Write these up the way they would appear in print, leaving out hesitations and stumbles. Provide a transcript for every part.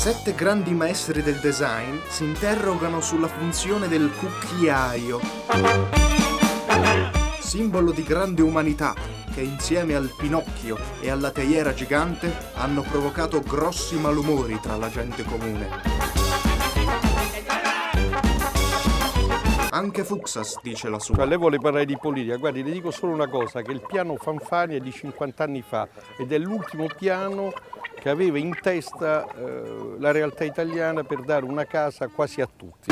7 grandi maestri del design si interrogano sulla funzione del cucchiaio, simbolo di grande umanità che insieme al Pinocchio e alla teiera gigante hanno provocato grossi malumori tra la gente comune. Anche Fuksas dice la sua. Lei vuole parlare di politica, guardi, le dico solo una cosa, che il piano Fanfani è di 50 anni fa ed è l'ultimo piano che aveva in testa la realtà italiana per dare una casa quasi a tutti.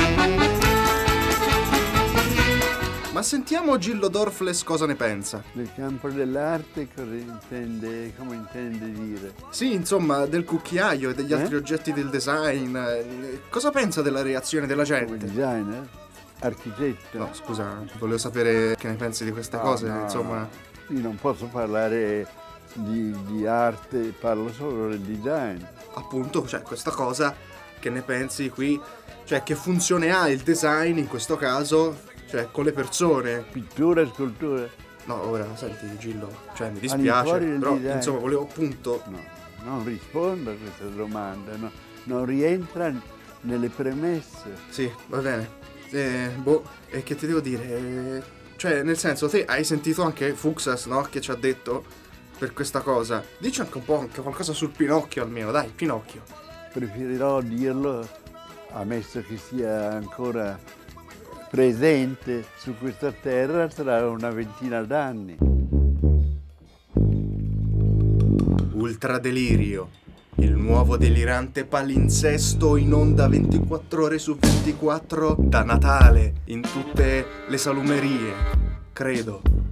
Ma sentiamo Gillo Dorfles cosa ne pensa. Nel campo dell'arte come intende dire? Sì, insomma, del cucchiaio e degli altri oggetti del design. Cosa pensa della reazione della gente? Come designer? Architetto? No, scusa, volevo sapere che ne pensi di queste cose, no, insomma. Io non posso parlare di arte, parlo solo del design. Appunto, cioè, questa cosa, che ne pensi qui? Cioè, che funzione ha il design in questo caso? Cioè, con le persone? Pittura e scultura? No, ora, senti, Gillo, cioè, mi dispiace, però, design. insomma, volevo appunto... No, non rispondo a questa domanda, no. Non rientra nelle premesse. Sì, va bene. E che ti devo dire? Cioè, nel senso, te hai sentito anche Fuksas, no? Che ci ha detto per questa cosa. Dici anche un po' anche qualcosa sul Pinocchio almeno, dai, Pinocchio. Preferirò dirlo, ammesso che sia ancora presente su questa terra tra una ventina d'anni. Ultradelirio. Il nuovo delirante palinsesto in onda 24 ore su 24 da Natale in tutte le salumerie, credo.